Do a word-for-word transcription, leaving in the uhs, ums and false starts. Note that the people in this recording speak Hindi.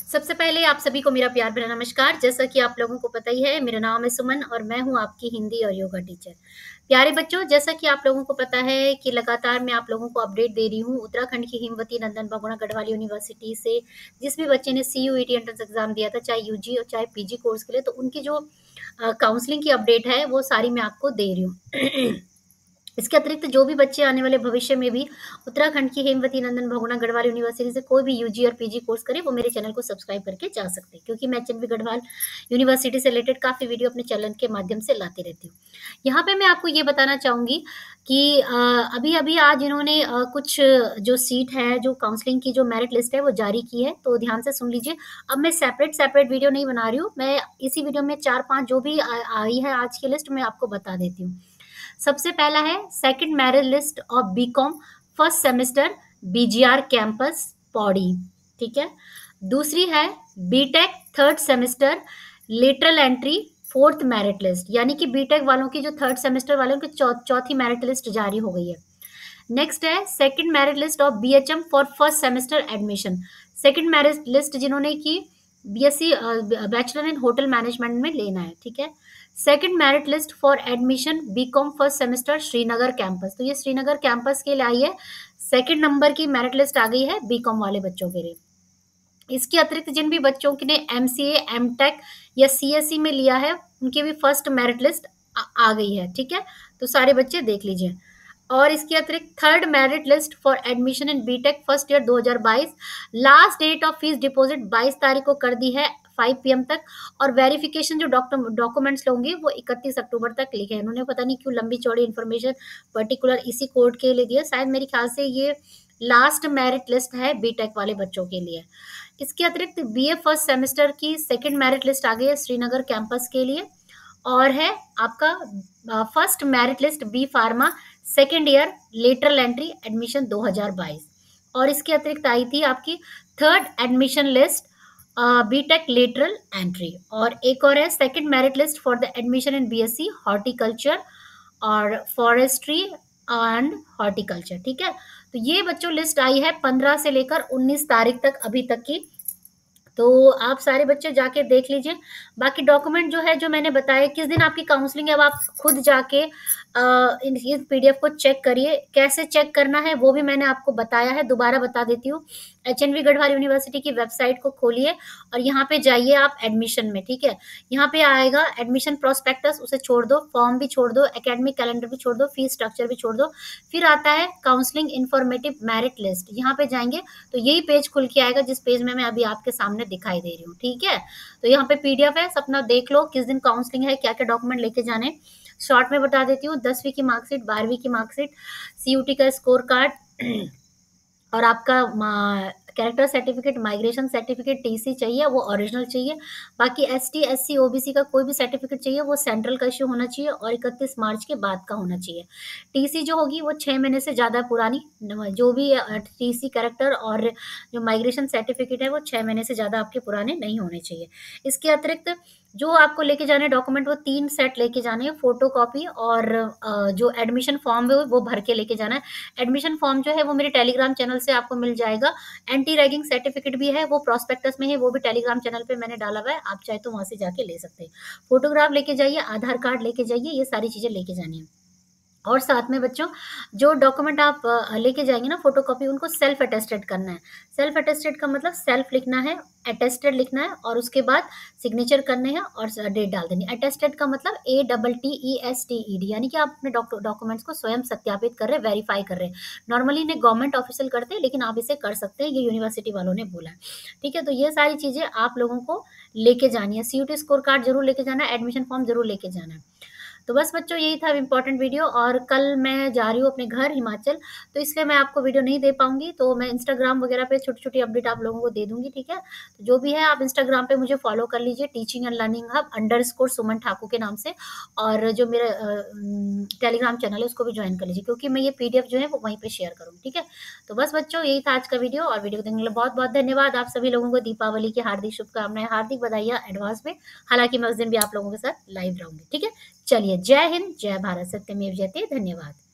सबसे पहले आप सभी को मेरा प्यार भरा नमस्कार। जैसा कि आप लोगों को पता ही है, मेरा नाम है सुमन और मैं हूँ आपकी हिंदी और योगा टीचर। प्यारे बच्चों, जैसा कि आप लोगों को पता है कि लगातार मैं आप लोगों को अपडेट दे रही हूँ उत्तराखंड की हिमवती नंदन बहुगुणा गढ़वाल यूनिवर्सिटी से। जिस भी बच्चे ने C U E T entrance exam दिया था, चाहे यूजी और चाहे पीजी कोर्स के लिए, तो उनकी जो काउंसलिंग की अपडेट है वो सारी मैं आपको दे रही हूँ। इसके अतिरिक्त जो भी बच्चे आने वाले भविष्य में भी उत्तराखंड की हेमवती नंदन बहुगुणा गढ़वाल यूनिवर्सिटी से कोई भी यूजी और पीजी कोर्स करे, वो मेरे चैनल को सब्सक्राइब करके जा सकते हैं, क्योंकि मैं एचएनवी गढ़वाल यूनिवर्सिटी से रिलेटेड काफ़ी वीडियो अपने चैनल के माध्यम से लाती रहती हूँ। यहाँ पे मैं आपको ये बताना चाहूँगी कि अभी अभी आज इन्होंने कुछ जो सीट है, जो काउंसलिंग की जो मेरिट लिस्ट है वो जारी की है, तो ध्यान से सुन लीजिए। अब मैं सेपरेट सेपरेट वीडियो नहीं बना रही हूँ, मैं इसी वीडियो में चार पाँच जो भी आई है आज की लिस्ट मैं आपको बता देती हूँ। सबसे पहला है second merit list of BCom first semester BGR campus Pauri, ठीक है। दूसरी है BTech third semester lateral entry fourth merit list, यानी कि बीटेक वालों की जो थर्ड सेमेस्टर वालों की चौ, चौथी मेरिट लिस्ट जारी हो गई है। नेक्स्ट है second merit list of BHM for first semester admission. Second merit list जिन्होंने की BSc bachelor in hotel management में लेना है, ठीक है। Second merit list for admission BCom first semester Srinagar campus, तो ये श्रीनगर कैंपस के लिए आई है। सेकंड नंबर की मेरिट लिस्ट आ गई है बीकॉम वाले बच्चों के लिए। इसके अतिरिक्त जिन भी बच्चों ने एमसीए एमटेक या सीएससी में लिया है, उनकी भी फर्स्ट मेरिट लिस्ट आ, आ गई है, ठीक है। तो सारे बच्चे देख लीजिए। और इसके अतिरिक्त third merit list for admission in BTech first year दो हज़ार बाईस, last date of fees deposit बाईस तारीख को कर दी है फाइव पी एम तक, और वेरिफिकेशन जो डॉक्यूमेंट्स लोगे वो इकतीस अक्टूबर तक लिखे हैं। उन्होंने पता नहीं क्यों लंबी चौड़ी इन्फॉर्मेशन पर्टिकुलर इसी कोड के लिए दिया, शायद मेरे ख्याल से ये लास्ट मेरिट लिस्ट है बीटेक वाले बच्चों के लिए। इसके अतिरिक्त बीए फर्स्ट सेमेस्टर की सेकेंड मेरिट लिस्ट आ गई है श्रीनगर कैंपस के लिए, और है आपका first merit list B pharma second year lateral entry admission दो हज़ार बाईस। और इसके अतिरिक्त आई थी आपकी third admission list BTech lateral entry, और एक और है second merit list for the admission in BSc horticulture और फॉरेस्ट्री एंड हॉर्टिकल्चर, ठीक है। तो ये बच्चों लिस्ट आई है पंद्रह से लेकर उन्नीस तारीख तक अभी तक की, तो आप सारे बच्चे जाके देख लीजिए। बाकी डॉक्यूमेंट जो है जो मैंने बताया, किस दिन आपकी काउंसलिंग है अब आप खुद जाके इस पीडीएफ को चेक करिए। कैसे चेक करना है वो भी मैंने आपको बताया है, दोबारा बता देती हूँ। एचएनवी गढ़वाल यूनिवर्सिटी की वेबसाइट को खोलिए और यहाँ पे जाइए आप एडमिशन में, ठीक है। यहाँ पे आएगा एडमिशन प्रोस्पेक्टस, उसे छोड़ दो, फॉर्म भी छोड़ दो, एकेडमिक कैलेंडर भी छोड़ दो, फीस स्ट्रक्चर भी छोड़ दो। फिर आता है काउंसलिंग इन्फॉर्मेटिव मेरिट लिस्ट, यहाँ पे जाएंगे तो यही पेज खुल के आएगा जिस पेज में मैं अभी आपके सामने दिखाई दे रही हूँ, ठीक है। तो यहाँ पे पीडीएफ है, अपना देख लो किस दिन काउंसलिंग है, क्या क्या डॉक्यूमेंट लेके जाने। शॉर्ट में बता देती हूँ, दसवीं की मार्कशीट, बारहवीं की मार्कशीट, सीयूटी का स्कोर कार्ड और आपका character certificate, migration certificate, TC चाहिए वो ओरिजिनल चाहिए। बाकी एसटी एससी ओबीसी का कोई भी सर्टिफिकेट चाहिए वो सेंट्रल का इश्यू होना चाहिए और इकतीस मार्च के बाद का होना चाहिए। टीसी जो होगी वो छः महीने से ज़्यादा पुरानी, जो भी टीसी कैरेक्टर और जो माइग्रेशन सर्टिफिकेट है वो छः महीने से ज़्यादा आपके पुराने नहीं होने चाहिए। इसके अतिरिक्त जो आपको लेके जाने डॉक्यूमेंट वो तीन सेट लेके जाने हैं, फोटो कॉपी और जो एडमिशन फॉर्म है वो भर के लेके जाना है। एडमिशन फॉर्म जो है वो मेरे टेलीग्राम चैनल से आपको मिल जाएगा। एंटी रैगिंग सर्टिफिकेट भी है, वो प्रोस्पेक्टस में है, वो भी टेलीग्राम चैनल पे मैंने डाला हुआ है, आप चाहे तो वहां से जाके ले सकते हैं। फोटोग्राफ लेके जाइए, आधार कार्ड लेके जाइए, ये सारी चीजें लेके जानी है। और साथ में बच्चों जो डॉक्यूमेंट आप लेके जाएंगे ना फोटोकॉपी, उनको सेल्फ अटेस्टेड करना है। सेल्फ अटेस्टेड का मतलब सेल्फ लिखना है, अटेस्टेड लिखना है और उसके बाद सिग्नेचर करने हैं और डेट डाल देनी है। अटेस्टेड का मतलब A double T E S T E D, यानी कि आप अपने डॉक्यूमेंट्स को स्वयं सत्यापित कर रहे हैं, वेरीफाई कर रहे हैं। नॉर्मली इन्हें गवर्नमेंट ऑफिशियल करते हैं, लेकिन आप इसे कर सकते हैं, ये यूनिवर्सिटी वालों ने बोला है, ठीक है। तो ये सारी चीज़ें आप लोगों को लेके जानी है। सीयूटी स्कोर कार्ड जरूर लेके जाना है, एडमिशन फॉर्म जरूर लेके जाना है। तो बस बच्चों यही था इम्पोर्टेंट वीडियो, और कल मैं जा रही हूँ अपने घर हिमाचल, तो इसलिए मैं आपको वीडियो नहीं दे पाऊंगी। तो मैं इंस्टाग्राम वगैरह पे छोटी छोटी अपडेट आप लोगों को दे दूंगी, ठीक है। तो जो भी है आप इंस्टाग्राम पे मुझे फॉलो कर लीजिए, teaching and learning hub underscore Suman Thakur के नाम से, और जो मेरा टेलीग्राम चैनल है उसको भी ज्वाइन कर लीजिए, क्योंकि मैं ये पीडीएफ जो है वो वहीं पर शेयर करूँगी, ठीक है। तो बस बच्चों यही था आज का वीडियो, और वीडियो देखने के लिए बहुत बहुत धन्यवाद। आप सभी लोगों को दीपावली की हार्दिक शुभकामनाएं, हार्दिक बधाइयाँ एडवांस में। हालांकि मैं उस दिन भी आप लोगों के साथ लाइव रहूंगी, ठीक है। चलिए, जय हिंद, जय भारत, सत्यमेव जयते, धन्यवाद।